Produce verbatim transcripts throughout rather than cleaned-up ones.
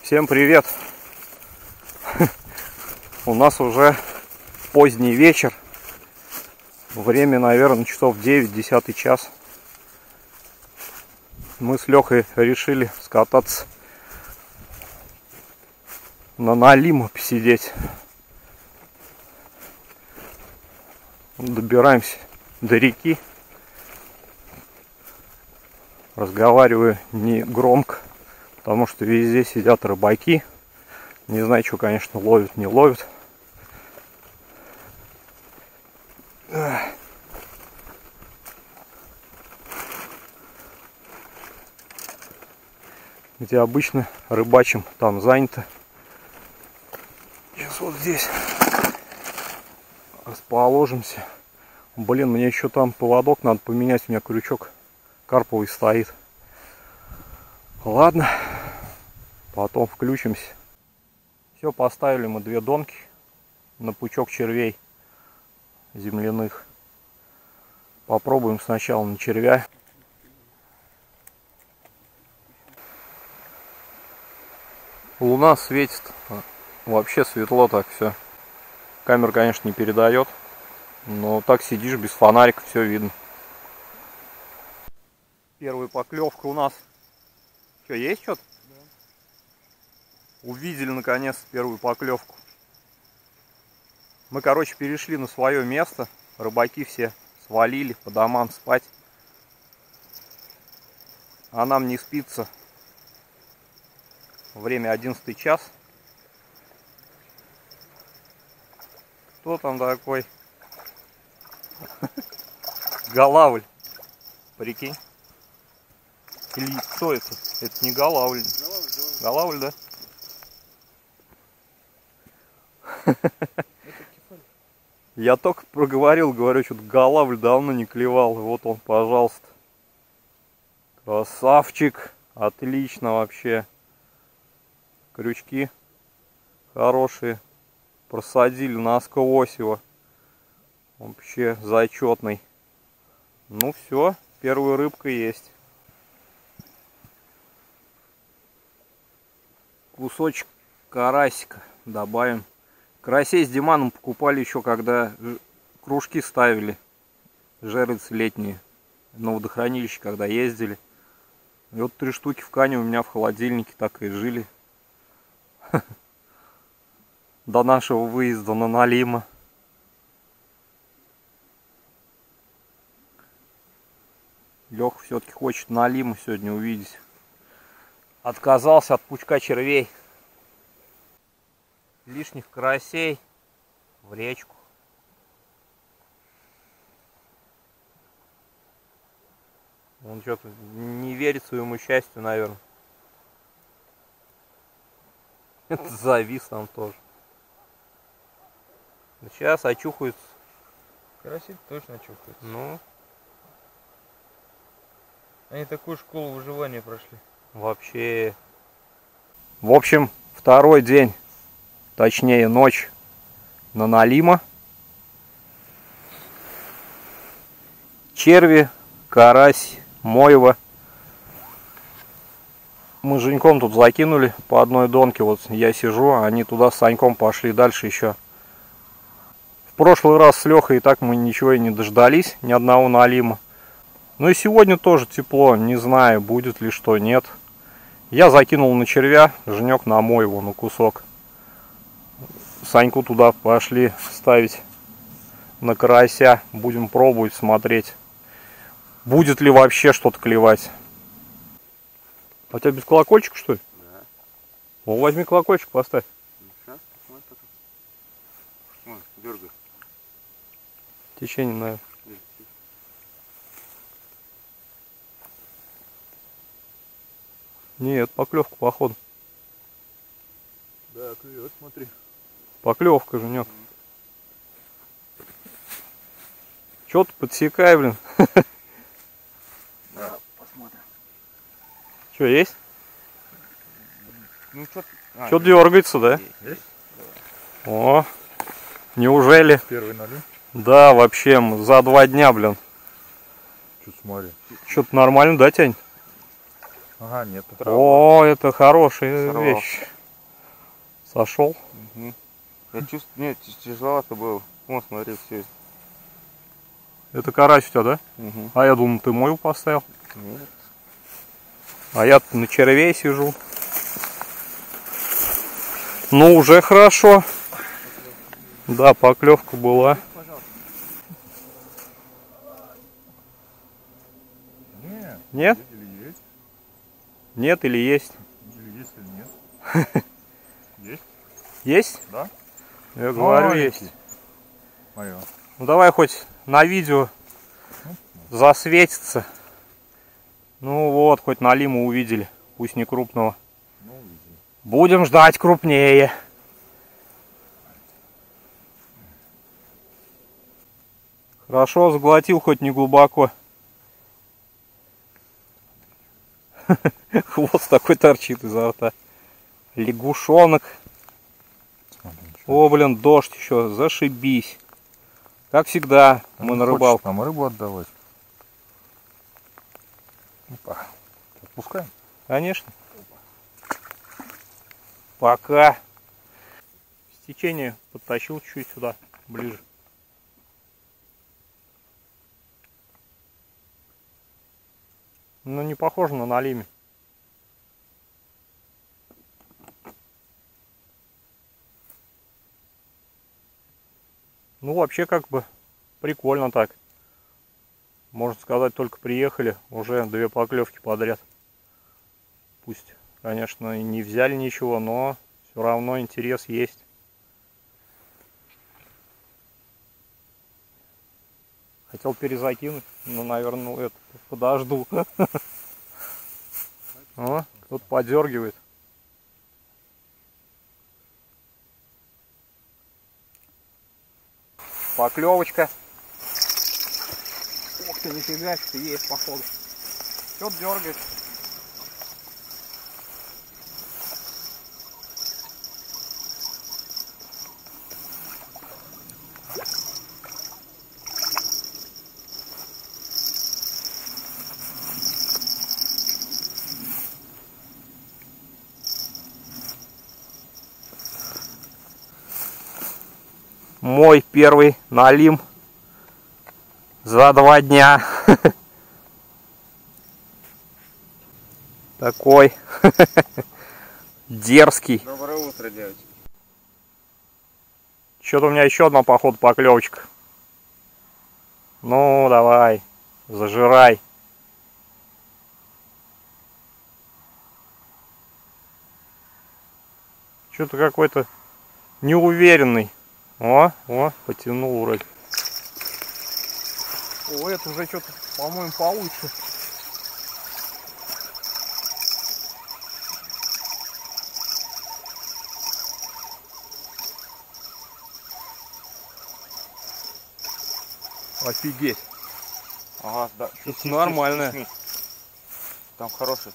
Всем привет! У нас уже поздний вечер. Время, наверное, часов девять, десятый час. Мы с Лехой решили скататься на Налиму, посидеть. Добираемся до реки. Разговариваю не громко, потому что везде сидят рыбаки. Не знаю, что, конечно, ловят, не ловят. Где обычно рыбачим, там занято. Сейчас вот здесь расположимся. Блин, мне еще там поводок надо поменять, у меня крючок карповый стоит. Ладно, потом включимся. Все, поставили мы две донки на пучок червей земляных. Попробуем сначала на червя. Луна светит, вообще светло так все. Камера, конечно, не передает, но так сидишь без фонарика, все видно. Первая поклевка у нас. Что, есть что-то? Да. Увидели наконец первую поклевку. Мы, короче, перешли на свое место. Рыбаки все свалили по домам спать. А нам не спится. Время одиннадцатый час. Кто там такой? Голавль. Прикинь. Или кто это? Это не голавль. Голавль, да? Я только проговорил, говорю, что-то голавль давно не клевал. Вот он, пожалуйста. Красавчик. Отлично вообще. Крючки хорошие. Просадили насквозь его. Вообще зачетный. Ну все, первая рыбка есть. Кусочек карасика добавим. Карасей с Диманом покупали еще, когда кружки ставили. Жерлицы летние. На водохранилище, когда ездили. И вот три штуки в кане у меня в холодильнике так и жили. До нашего выезда на Налима. Леха все-таки хочет Налиму сегодня увидеть. Отказался от пучка червей. Лишних карасей в речку. Он что-то не верит своему счастью, наверное. Это завис там тоже. Сейчас очухаются. Караси точно очухаются. Ну. Они такую школу выживания прошли. Вообще. В общем, второй день, точнее ночь на Налима. Черви, карась, мойва. Мы с Женьком тут закинули по одной донке. Вот я сижу, а они туда с Саньком пошли дальше еще. В прошлый раз с Лехой и так мы ничего и не дождались, ни одного Налима. Ну и сегодня тоже тепло, не знаю, будет ли что, нет. Я закинул на червя, Женек на мойву, на кусок. Саньку туда пошли ставить на карася. Будем пробовать, смотреть, будет ли вообще что-то клевать. А у тебя без колокольчика, что ли? Да. Ну, возьми колокольчик, поставь. Сейчас, посмотри потом. Смотри, дергай. Течение, наверное. Нет, поклевка, походу. Да, клюет, смотри. Поклевка, Женек. Че ты подсекай, блин? Да, посмотрим. Че, есть? Ну, что а, Что дергается, да? Есть? О, неужели? Первый налим? Да, вообще, за два дня, блин. Что, смотри. Что-то нормально, да, Тянь? Ага, нет. О, это хорошая Сорвал. вещь. Сошел? Угу. Я чувствую, нет, тяжеловато было. Вон, смотри, все. Это карась у тебя, да? Угу. А я думал, ты мою поставил. Нет. А я на червей сижу. Ну, уже хорошо. Да, поклевка была. Нет. Нет? Или есть? Нет или есть? Или есть, или нет? Есть? Есть? Да? Я говорю, Маленький. есть. Смотри, вот. Ну давай хоть на видео засветится. Ну вот, хоть на лиму увидели. Пусть не крупного. Ну, увидели. Будем ждать крупнее. Хорошо, заглотил хоть не глубоко. Хвост такой торчит изо рта. Лягушонок. О, блин, дождь еще, зашибись. Как всегда, А мы не на хочешь рыбалку. нам рыбу отдавать? Опа. Отпускаем? Конечно. Пока. С течения подтащил чуть сюда, ближе. Ну, не похоже на налиме. Ну, вообще, как бы, прикольно так. Можно сказать, только приехали, уже две поклевки подряд. Пусть, конечно, и не взяли ничего, но все равно интерес есть. Хотел перезакинуть, но, наверное, это подожду. О, тут подергивает. Поклевочка. Ух ты, нифига себе, есть походу. Что-то дергает. Мой первый налим за два дня. Такой дерзкий. Доброе утро, девочки. Что-то у меня еще одна, походу, поклевочка. Ну, давай, зажирай. Что-то какой-то неуверенный. О, о, потянул вроде. О, это уже что-то, по-моему, получше. Офигеть. Ага, да. Что-то нормальное. Там хороший.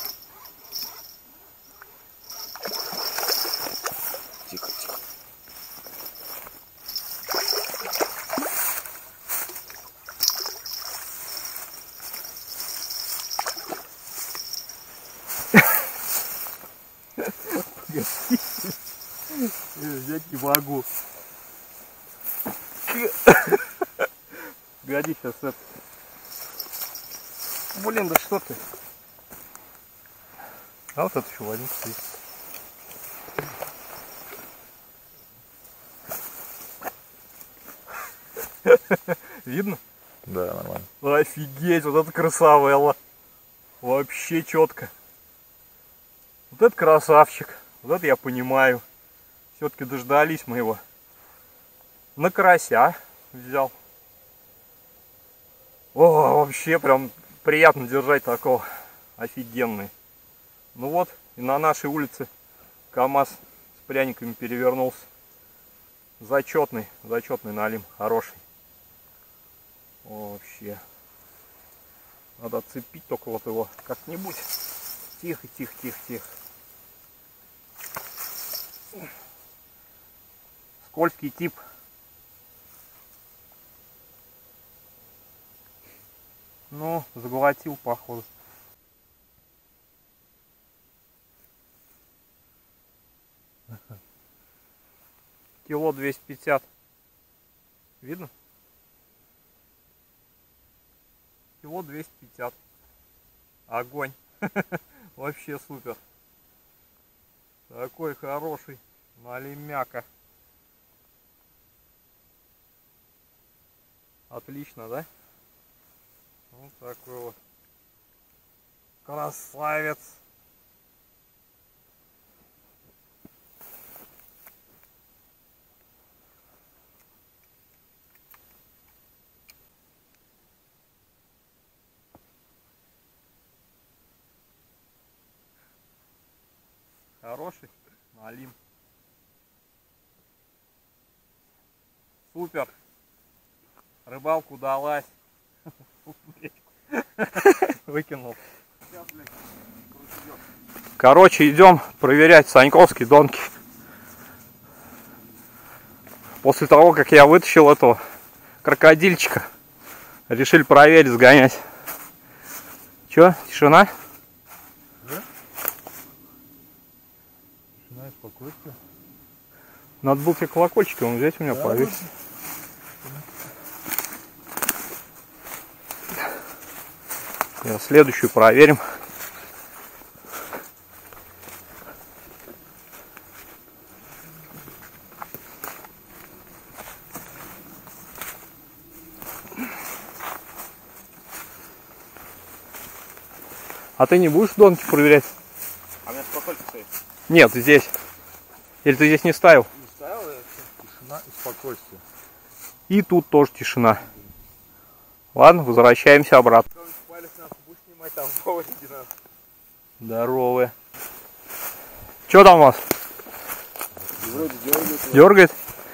Тихо, тихо. Взять не могу. Годи сейчас это. Блин, да что ты? А вот это еще возьми. Видно? Да, нормально. Офигеть, вот это красавелла. Вообще четко. Вот это красавчик. Вот это я понимаю. Все-таки дождались мы его. На карася взял. О, вообще прям приятно держать такого. Офигенный. Ну вот, и на нашей улице КамАЗ с пряниками перевернулся. Зачетный, зачетный налим, хороший. О, вообще. Надо отцепить только вот его как-нибудь. Тихо, тихо, тихо, тихо. Скользкий тип. Ну, заглотил, походу. Кило двести пятьдесят. Видно? Кило двести пятьдесят. Огонь. Вообще супер. Такой хороший налимяка. Отлично, да? Вот такой вот красавец. Хороший налим. Супер. Рыбалка удалась. Выкинул. Короче, идем проверять саньковские донки. После того, как я вытащил этого крокодильчика, решили проверить, сгонять. Че, тишина? Да? Тишина и спокойствие. Надо было тебе колокольчики он взять у меня, да, повесить. Сейчас следующую проверим. А ты не будешь донки проверять? А у меня сколько стоит? Нет, здесь. Или ты здесь не ставил? Не ставил, я тишина и спокойствие. И тут тоже тишина. Ладно, возвращаемся обратно. Здоровые. Что там у вас? Вроде дергает. Дергает?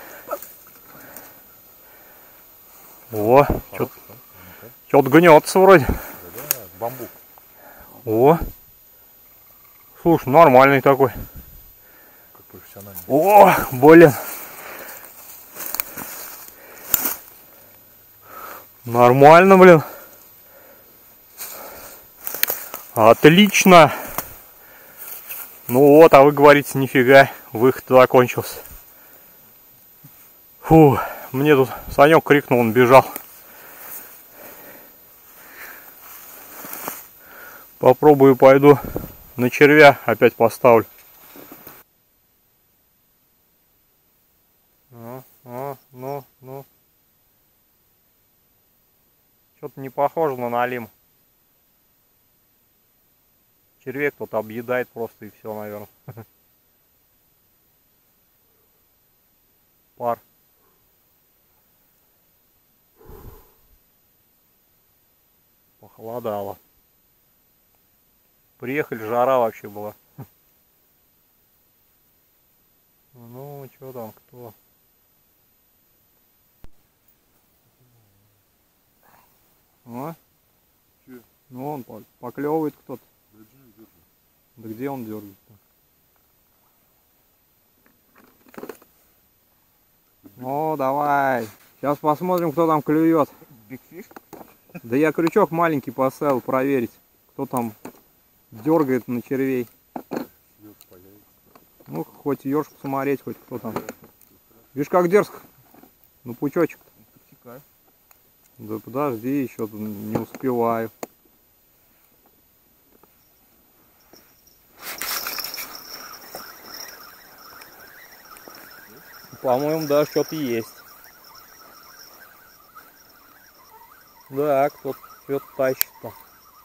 О, что-то гнется вроде. Да, бамбук. О, слушай, нормальный такой. Как профессиональный. О, блин. Нормально, блин. Отлично. Ну вот, а вы говорите, нифига, выход закончился. Фу, мне тут Санек крикнул, он бежал. Попробую, пойду на червя опять поставлю. Ну, ну, ну, ну. Что-то не похоже на налим. Червей кто-то объедает просто и все, наверное. Пар. Похолодало. Приехали, жара вообще была. Ну, что там, кто? А? Че? Ну, он поклевывает кто-то. Да где он дергает-то? Ну, давай. Сейчас посмотрим, кто там клюет. Бигфиш? Да я крючок маленький поставил проверить, кто там дергает на червей. Ну, хоть ешь посмотреть, хоть кто там. Видишь, как дерзко? Ну, пучочек. Да подожди, еще не успеваю. По-моему, да, что-то есть. Да, кто-то что-то тащит-то.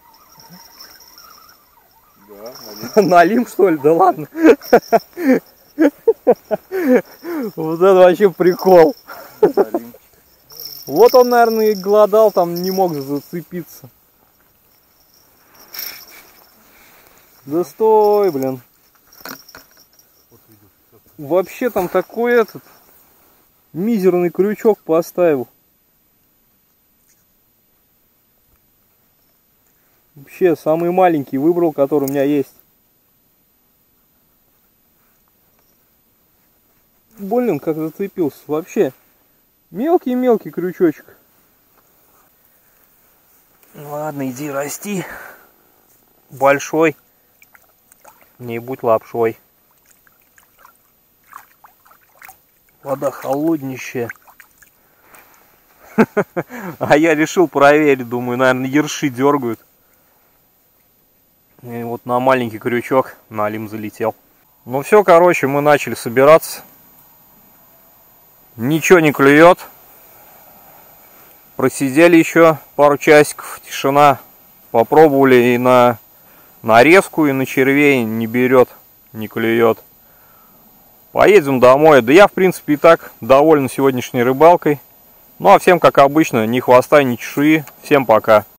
Да, налим. Налим, что ли? Да ладно. Вот это вообще прикол. Вот он, наверное, и голодал, там не мог зацепиться. Да стой, блин. Вообще там такой этот мизерный крючок поставил. Вообще самый маленький выбрал, который у меня есть. Блин, как зацепился. Вообще мелкий-мелкий крючочек. Ладно, иди расти. Большой. Не будь лапшой. Вода холоднющая. А я решил проверить, думаю, наверное, ерши дергают. И вот на маленький крючок налим залетел. Ну все, короче, мы начали собираться. Ничего не клюет. Просидели еще пару часиков, тишина. Попробовали и на нарезку, и на червей, не берет, не клюет. Поедем домой. Да я, в принципе, и так доволен сегодняшней рыбалкой. Ну а всем, как обычно, ни хвоста, ни чешуи. Всем пока.